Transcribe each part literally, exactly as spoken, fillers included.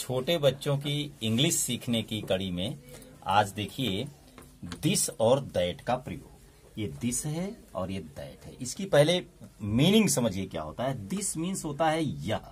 छोटे बच्चों की इंग्लिश सीखने की कड़ी में आज देखिए दिस और दैट का प्रयोग। ये दिस है और ये दैट है। इसकी पहले मीनिंग समझिए क्या होता है। दिस मीन्स होता है यह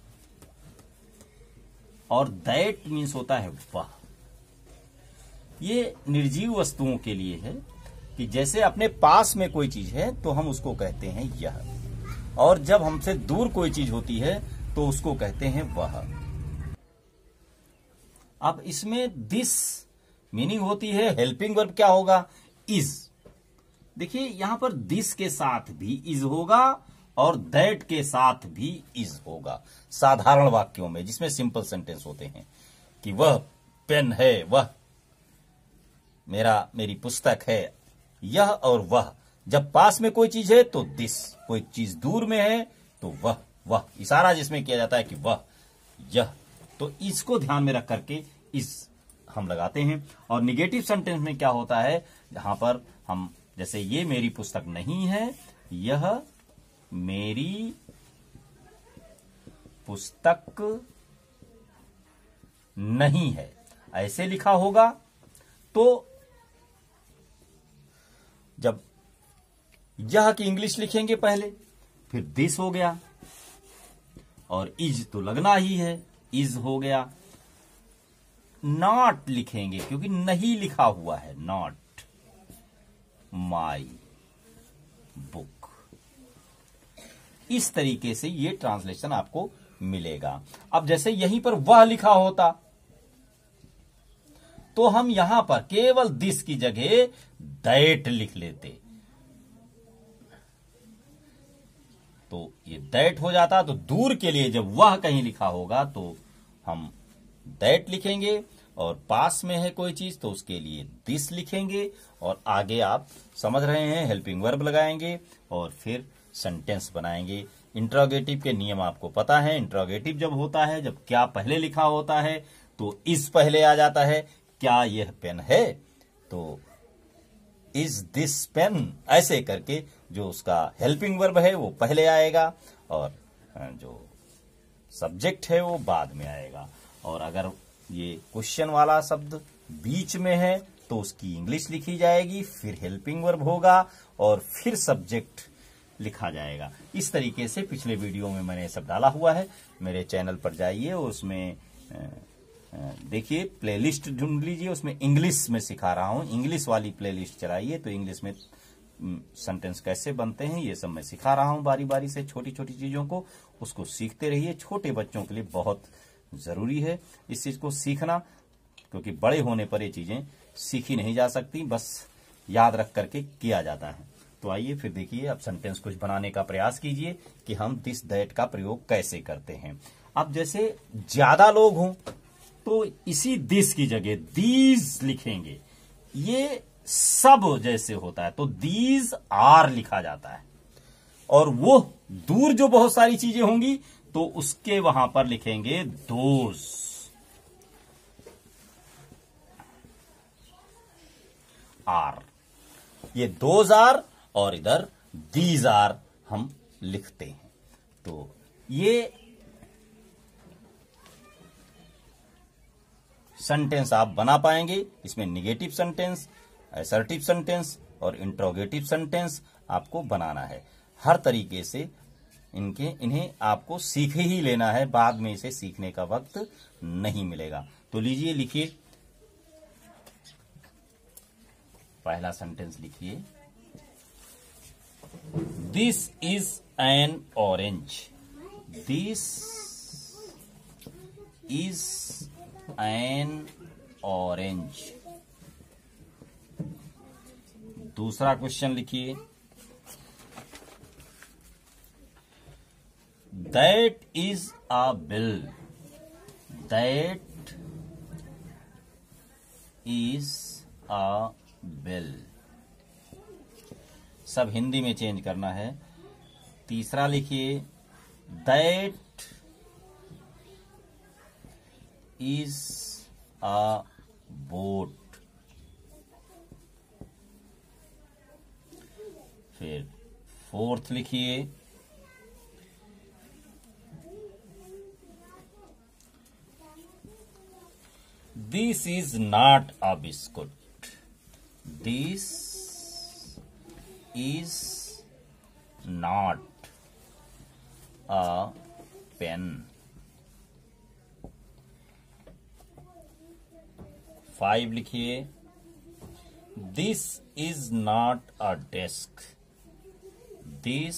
और दैट मीन्स होता है वह। ये निर्जीव वस्तुओं के लिए है कि जैसे अपने पास में कोई चीज है तो हम उसको कहते हैं यह, और जब हमसे दूर कोई चीज होती है तो उसको कहते हैं वह। अब इसमें दिस मीनिंग होती है, हेल्पिंग वर्ब क्या होगा, इज। देखिए यहां पर दिस के साथ भी इज होगा और दैट के साथ भी इज होगा साधारण वाक्यों में, जिसमें सिंपल सेंटेंस होते हैं कि वह पेन है, वह मेरा मेरी पुस्तक है। यह और वह, जब पास में कोई चीज है तो दिस, कोई चीज दूर में है तो वह। वह इशारा जिसमें किया जाता है कि वह, यह, तो इसको ध्यान में रख करके इस हम लगाते हैं। और निगेटिव सेंटेंस में क्या होता है, जहां पर हम जैसे ये मेरी पुस्तक नहीं है, यह मेरी पुस्तक नहीं है, ऐसे लिखा होगा तो जब यह की इंग्लिश लिखेंगे पहले, फिर दिस हो गया और इज तो लगना ही है, इज हो गया। नॉट लिखेंगे क्योंकि नहीं लिखा हुआ है, नॉट माई बुक। इस तरीके से ये ट्रांसलेशन आपको मिलेगा। अब जैसे यहीं पर वह लिखा होता तो हम यहां पर केवल दिस की जगह दैट लिख लेते, तो ये दैट हो जाता। तो दूर के लिए जब वह कहीं लिखा होगा तो हम दैट लिखेंगे, और पास में है कोई चीज तो उसके लिए दिस लिखेंगे, और आगे आप समझ रहे हैं हेल्पिंग वर्ब लगाएंगे और फिर सेंटेंस बनाएंगे। इंट्रोगेटिव के नियम आपको पता है। इंट्रोगेटिव जब होता है, जब क्या पहले लिखा होता है तो इस पहले आ जाता है। क्या यह पेन है तो इज दिस पेन, ऐसे करके जो उसका हेल्पिंग वर्ब है वो पहले आएगा और जो सब्जेक्ट है वो बाद में आएगा। और अगर ये क्वेश्चन वाला शब्द बीच में है तो उसकी इंग्लिश लिखी जाएगी, फिर हेल्पिंग वर्ब होगा और फिर सब्जेक्ट लिखा जाएगा। इस तरीके से पिछले वीडियो में मैंने सब डाला हुआ है। मेरे चैनल पर जाइए और उसमें देखिए प्लेलिस्ट ढूंढ लीजिए, उसमें इंग्लिश में सिखा रहा हूं। इंग्लिश वाली प्लेलिस्ट चलाइए तो इंग्लिश में सेंटेंस कैसे बनते हैं ये सब मैं सिखा रहा हूं बारी बारी से। छोटी छोटी चीजों को उसको सीखते रहिए। छोटे बच्चों के लिए बहुत जरूरी है इस चीज को सीखना, क्योंकि बड़े होने पर ये चीजें सीखी नहीं जा सकती, बस याद रख करके किया जाता है। तो आइए फिर देखिए, अब सेंटेंस कुछ बनाने का प्रयास कीजिए कि हम दिस दैट का प्रयोग कैसे करते हैं। अब जैसे ज्यादा लोग हों तो इसी दिस की जगह दीज लिखेंगे। ये सब जैसे होता है तो दीज आर लिखा जाता है, और वो दूर जो बहुत सारी चीजें होंगी तो उसके वहां पर लिखेंगे दोज। आर, ये दोज आर और इधर दीज आर हम लिखते हैं। तो ये सेंटेंस आप बना पाएंगे। इसमें निगेटिव सेंटेंस, असर्टिव सेंटेंस और इंट्रोगेटिव सेंटेंस आपको बनाना है। हर तरीके से इनके इन्हें आपको सीख ही लेना है, बाद में इसे सीखने का वक्त नहीं मिलेगा। तो लीजिए, लिखिए, पहला सेंटेंस लिखिए, this is an orange. This is an orange. दूसरा क्वेश्चन लिखिए, that is a bill. That is a bill. सब हिंदी में चेंज करना है। तीसरा लिखिए, दैट इज अ बोट। फिर फोर्थ लिखिए, this is not a biscuit, this is not a pen. Five लिखिए, this is not a desk, this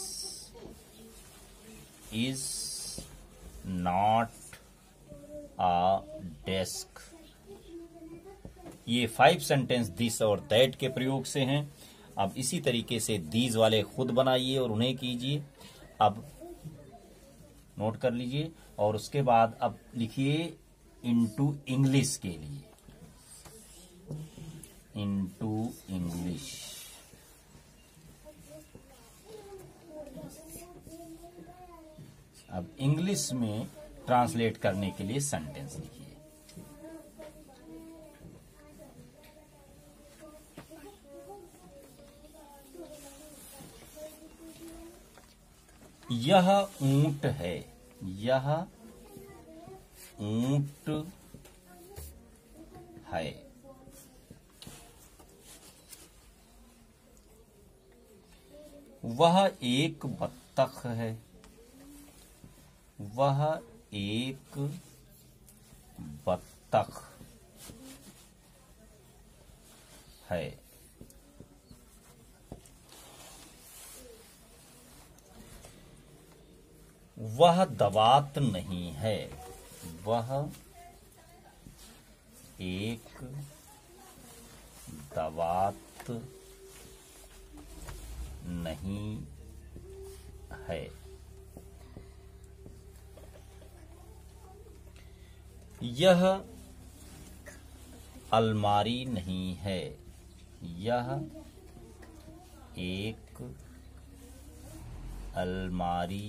is not a desk. ये फाइव सेंटेंस दिस और दैट के प्रयोग से हैं। अब इसी तरीके से दीज वाले खुद बनाइए और उन्हें कीजिए। अब नोट कर लीजिए और उसके बाद अब लिखिए इनटू इंग्लिश के लिए, इनटू इंग्लिश। अब इंग्लिश में ट्रांसलेट करने के लिए सेंटेंस लिखिए। यह ऊंट है, यह ऊंट है। वह एक बत्तख है, वह एक बत्तख है। वह दबात नहीं है, वह एक दबात नहीं है। यह अलमारी नहीं है, यह एक अलमारी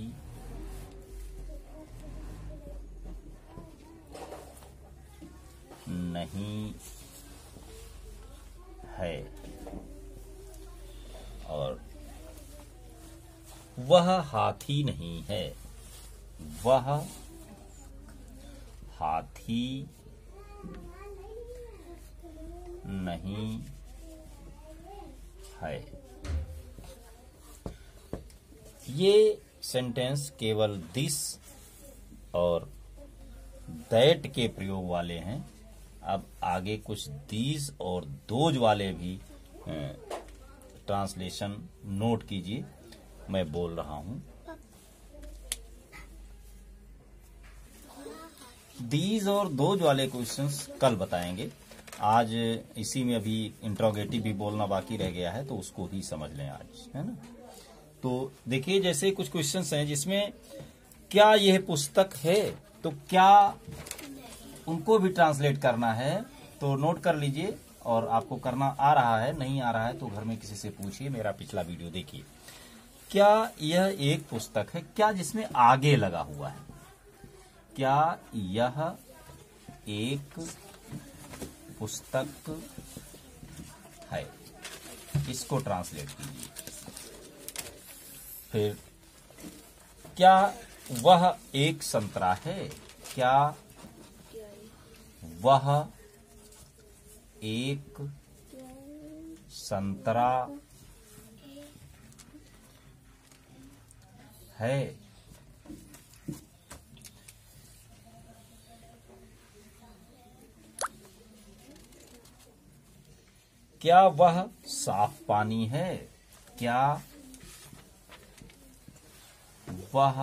नहीं है। और वह हाथी नहीं है, वह हाथी नहीं है। ये सेंटेंस केवल दिस और दैट के प्रयोग वाले हैं। अब आगे कुछ दीज और दोज वाले भी ट्रांसलेशन नोट कीजिए, मैं बोल रहा हूं। दीज और दोज वाले क्वेश्चंस कल बताएंगे। आज इसी में अभी इंट्रोगेटिव भी बोलना बाकी रह गया है, तो उसको ही समझ लें आज, है ना। तो देखिए, जैसे कुछ क्वेश्चंस हैं जिसमें क्या यह पुस्तक है, तो क्या उनको भी ट्रांसलेट करना है, तो नोट कर लीजिए। और आपको करना आ रहा है, नहीं आ रहा है तो घर में किसी से पूछिए, मेरा पिछला वीडियो देखिए। क्या यह एक पुस्तक है, क्या जिसमें आगे लगा हुआ है, क्या यह एक पुस्तक है, इसको ट्रांसलेट कीजिए। फिर क्या वह एक संतरा है, क्या वह एक संतरा है। क्या वह साफ पानी है, क्या वह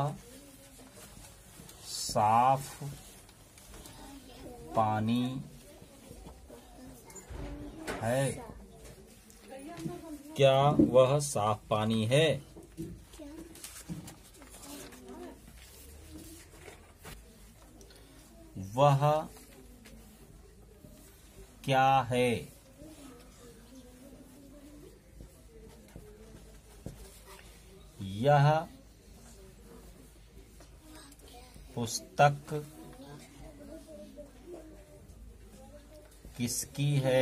साफ पानी है, क्या वह साफ पानी है। वह क्या है, यह पुस्तक किसकी है,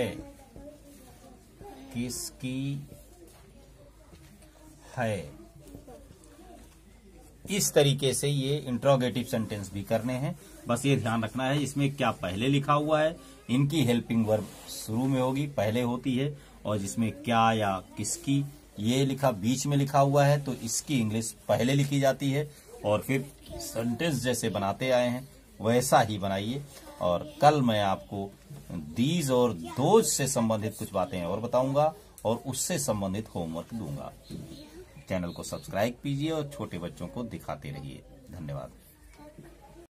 किसकी है। इस तरीके से ये इंट्रोगेटिव सेंटेंस भी करने हैं। बस ये ध्यान रखना है इसमें क्या पहले लिखा हुआ है, इनकी हेल्पिंग वर्ब शुरू में होगी, पहले होती है, और जिसमें क्या या किसकी ये लिखा बीच में लिखा हुआ है तो इसकी इंग्लिश पहले लिखी जाती है, और फिर सेंटेंस जैसे बनाते आए हैं वैसा ही बनाइए। और कल मैं आपको दीज और दोज से संबंधित कुछ बातें और बताऊंगा और उससे संबंधित होमवर्क दूंगा। चैनल को सब्सक्राइब कीजिए और छोटे बच्चों को दिखाते रहिए। धन्यवाद।